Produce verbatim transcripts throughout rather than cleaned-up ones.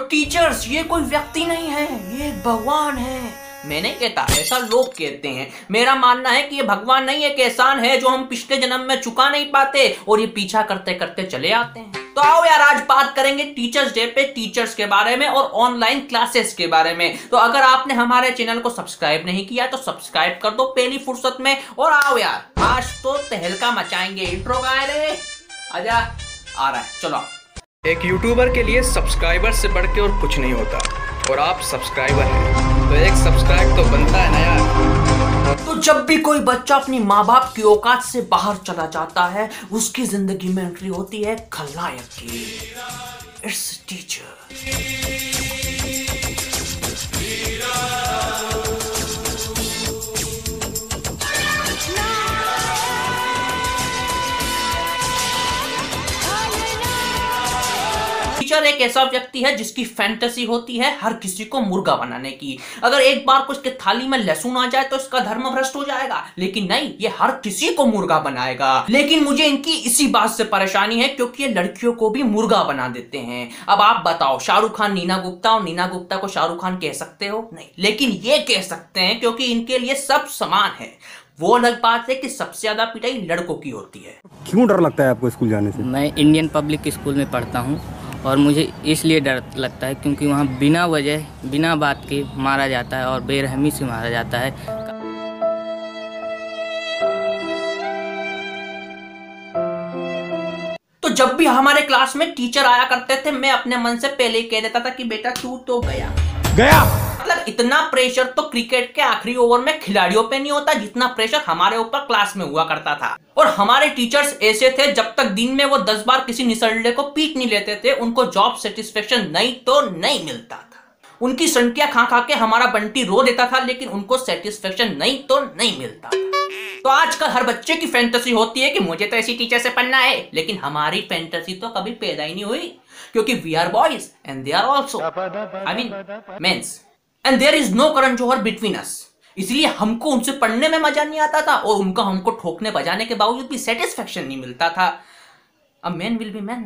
Teachers ये कोई व्यक्ति नहीं है, ये भगवान है। मैं नहीं कहता, ऐसा लोग कहते हैं। मेरा मानना है कि ये भगवान नहीं, एक एहसान है जो हम पिछले जन्म में चुका नहीं पाते और ये पीछा करते करते चले आते हैं। तो आओ यार, आज बात करेंगे टीचर्स डे पे टीचर्स के बारे में और ऑनलाइन क्लासेस के बारे में। तो अगर आपने हमारे चैनल को सब्सक्राइब नहीं किया तो सब्सक्राइब कर दो पहली फुर्सत में। और आओ यार, आज तो तहलका मचाएंगे। इंट्रो गाए रे, आजा, आ रहा है, चलो। एक यूट्यूबर के लिए सब्सक्राइबर से बढ़ के और कुछ नहीं होता, और आप सब्सक्राइबर हैं तो एक सब्सक्राइब तो बनता है ना यार। तो जब भी कोई बच्चा अपनी माँ बाप की औकात से बाहर चला जाता है, उसकी जिंदगी में एंट्री होती है खलनायक की। It's teacher. टीचर एक ऐसा व्यक्ति है जिसकी फैंटेसी होती है हर किसी को मुर्गा बनाने की। अगर एक बार कुछ के थाली में लहसुन आ जाए तो इसका धर्म भ्रष्ट हो जाएगा, लेकिन नहीं, ये हर किसी को मुर्गा बनाएगा। लेकिन मुझे इनकी इसी बात से परेशानी है क्योंकि ये लड़कियों को भी मुर्गा बना देते हैं। अब आप बताओ, शाहरुख खान नीना गुप्ता और नीना गुप्ता को शाहरुख खान कह सकते हो? नहीं, लेकिन ये कह सकते हैं क्योंकि इनके लिए सब समान है। वो अलग बात है कि सबसे ज्यादा पिटाई लड़कों की होती है। क्यों डर लगता है आपको स्कूल जाने से? मैं इंडियन पब्लिक स्कूल में पढ़ता हूँ और मुझे इसलिए डर लगता है क्योंकि वहाँ बिना वजह बिना बात के मारा जाता है और बेरहमी से मारा जाता है। तो जब भी हमारे क्लास में टीचर आया करते थे, मैं अपने मन से पहले ही कह देता था कि बेटा तू तो गया गया। मतलब इतना प्रेशर तो क्रिकेट के आखिरी ओवर में खिलाड़ियों पे नहीं होता जितना प्रेशर हमारे ऊपर क्लास में हुआ करता था। और हमारे टीचर्स ऐसे थे, जब तक दिन में वो दस बार किसी निसरडे को पीट नहीं लेते थे, उनको जॉब सेटिस्फेक्शन नहीं तो नहीं मिलता था। उनकी संटियां खा खा के हमारा बंटी रो देता था, लेकिन उनको सेटिस्फेक्शन नहीं तो नहीं मिलता था। तो आजकल हर बच्चे की फैंटेसी होती है कि मुझे तो ऐसी टीचर से पढ़ना है, लेकिन हमारी फैंटेसी तो कभी पैदा ही नहीं हुई क्योंकि we are boys and they are also, I mean mens, and there is no Karan Johar between us. इसलिए हमको उनसे पढ़ने में मजा नहीं आता था और उनका हमको ठोकने बजाने के बावजूद भी सेटिस्फेक्शन नहीं मिलता था। अब मैन विल बी मैन।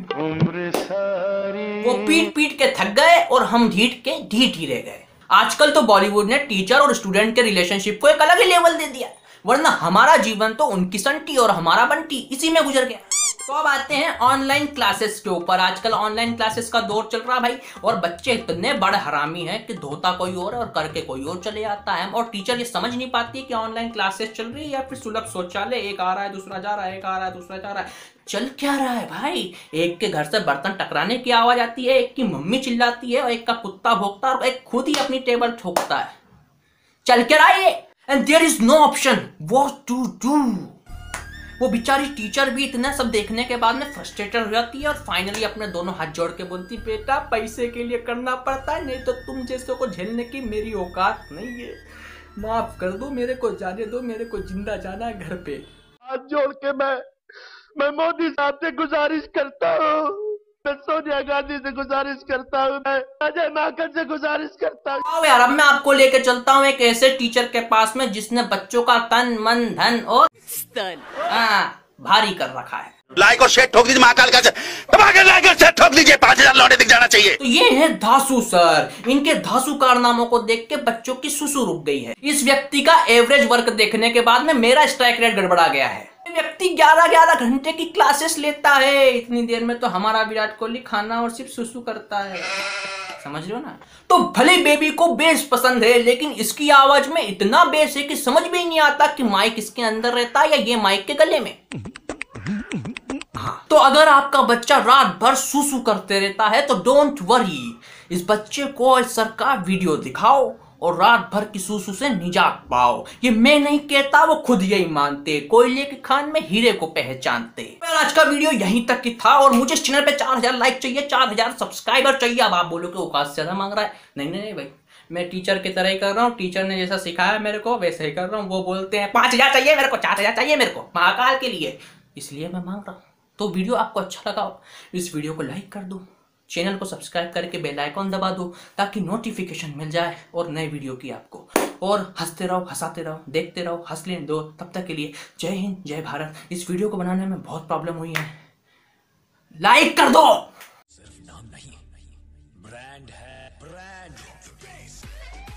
वो पीट पीट के थक गए और हम ढीठ के ढीठ ही रह गए। आजकल तो बॉलीवुड ने टीचर और स्टूडेंट के रिलेशनशिप को एक अलग ही लेवल दे दिया, वरना हमारा जीवन तो उनकी संटी और हमारा बंटी इसी में गुजर गया। तो अब आते हैं ऑनलाइन क्लासेस के ऊपर। आजकल ऑनलाइन क्लासेस का दौर चल रहा भाई, और बच्चे इतने बड़े हरामी हैं कि धोता कोई और और करके कोई और चले आता है। और टीचर ये समझ नहीं पाती कि ऑनलाइन क्लासेस चल रही है या फिर सुलभ शौचालय, एक आ रहा है दूसरा जा रहा है, एक आ रहा है दूसरा जा रहा है। चल क्या रहा है भाई? एक के घर से बर्तन टकराने की आवाज आती है, एक की मम्मी चिल्लाती है और एक का कुत्ता भौंकता है और एक खुद ही अपनी टेबल ठोकता है। चल क्या रहा है? And there is no option what to do. वो बेचारी टीचर भी इतना सब देखने के बाद में फ्रस्ट्रेटेड हो जाती है और फाइनली अपने दोनों हाथ जोड़ के बोलती, बेटा पैसे के लिए करना पड़ता है, नहीं तो तुम जैसे को झेलने की मेरी औकात नहीं है। माफ कर दो, मेरे को जाने दो, मेरे को जिंदा जाना है घर पे। हाथ जोड़ के मैं मैं मोदी साहब से गुजारिश करता हूँ, मैं सोनिया गांधी से गुजारिश करता हूँ, मैं अजय माकन से गुजारिश करता हूँ। आओ यार, अब मैं आपको लेके चलता हूँ एक ऐसे टीचर के पास में जिसने बच्चों का तन मन धन और स्तन हाँ भारी कर रखा है। लाइक और शेयर ठोक दीजिए, महाकाल का लाइक और शेयर ठोक दीजिए, पांच हजार लौटे दिख जाना चाहिए। तो ये है धासु सर। इनके धासु कारनामों को देख के बच्चों की सुसु रुक गई है। इस व्यक्ति का एवरेज वर्क देखने के बाद में मेरा स्ट्राइक रेट गड़बड़ा गया है। व्यक्ति ग्यारह ग्यारह घंटे की क्लासेस लेता है, इतनी देर में तो हमारा विराट कोहली खाना और सिर्फ सुसु करता है, समझ रहे हो ना? तो भले बेबी को बेस पसंद है, लेकिन इसकी आवाज में इतना बेस है कि समझ में ही नहीं आता कि माइक इसके अंदर रहता है या ये माइक के गले में। हाँ, तो अगर आपका बच्चा रात भर सुसु करते रहता है तो डोंट वरी, इस बच्चे को इस सर का वीडियो दिखाओ और रात भर की सुसु से निजात पाओ। ये मैं नहीं कहता, वो खुद यही मानते, कोयले की खान में हीरे को पहचानते। आज का वीडियो यहीं तक ही था और मुझे इस चैनल पे चार हजार लाइक चाहिए, चार हजार सब्सक्राइबर चाहिए। अब आप बोलो कि औकात से ज्यादा मांग रहा है। नहीं नहीं नहीं भाई, मैं टीचर की तरह ही कर रहा हूँ, टीचर ने जैसा सिखाया मेरे को वैसे ही कर रहा हूँ। वो बोलते हैं पांच हजार चाहिए मेरे को, चार हजार चाहिए मेरे को महाकाल के लिए, इसलिए मैं मांग रहा हूँ। तो वीडियो आपको अच्छा लगा हो, इस वीडियो को लाइक कर दो, चैनल को सब्सक्राइब करके बेल आइकॉन दबा दो ताकि नोटिफिकेशन मिल जाए और नए वीडियो की आपको। और हंसते रहो, हंसाते रहो, देखते रहो, हंस लेने दो। तब तक के लिए जय हिंद, जय भारत। इस वीडियो को बनाने में बहुत प्रॉब्लम हुई है, लाइक कर दो। सिर्फ नाम नहीं, ब्रांड ब्रांड है ब्रांड।